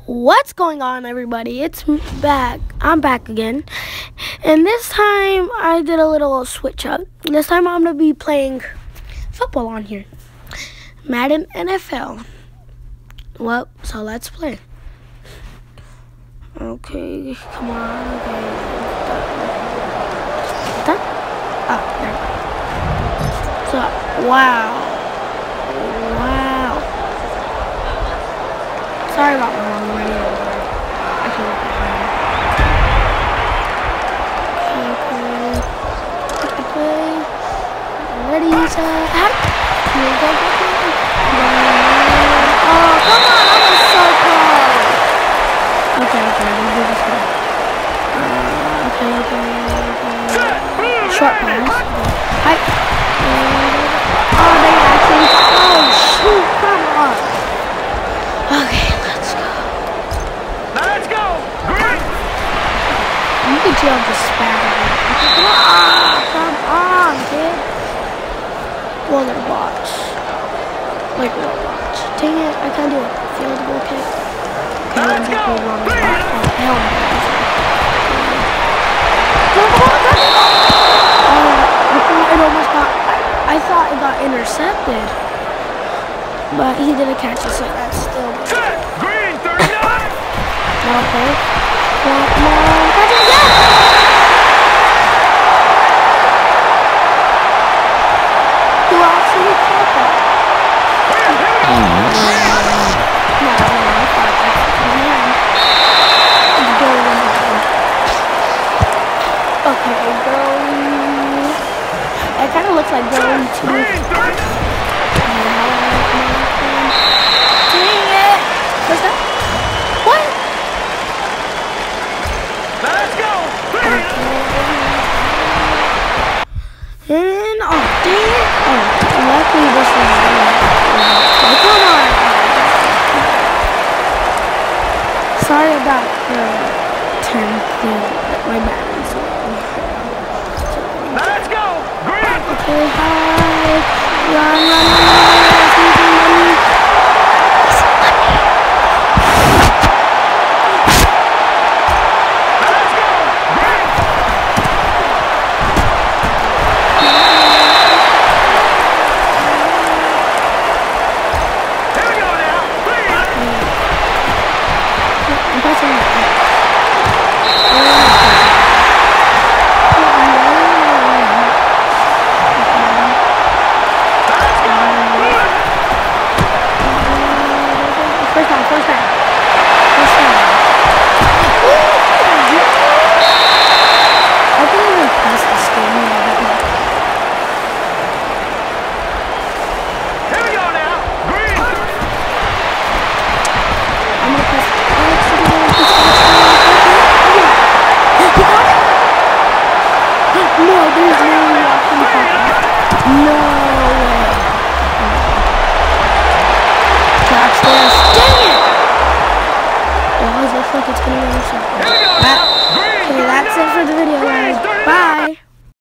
What's going on, everybody? It's back. I'm back again. And this time I did a little switch up. This time I'm going to be playing football on here. Madden NFL. Well, so let's play. Okay, come on. Okay. Done? Oh, there we go. So, wow. Sorry about my long radio. I can look behind. Okay. Ready, set. Here we go. Oh, come on. I was so close. Okay. I'm going to do this one. Okay. Short pass. Height. Oh, they actually. Oh, shoot. Come on. Okay. You can tell I'm just spamming. Come on, kid. Well, they're bots. Like robots. Dang it, I can't do a field goal kick. Okay, I'm just going wrong. Oh, hell no. It almost got. I thought it got intercepted. But he didn't catch it, so that's still good. Green 39! Okay. Come on, catch it, yeah! Who actually caught that? No, I thought that's man. Okay, going. It kind of looks like going to. Dang it! What's that? What? Let's go! And oh, dang it! Oh, luckily this is. Oh, come on! Sorry about the 10th thing. My bad. Let's go! Green! Okay, hi. Run. Okay, that's it for the video, guys. Bye.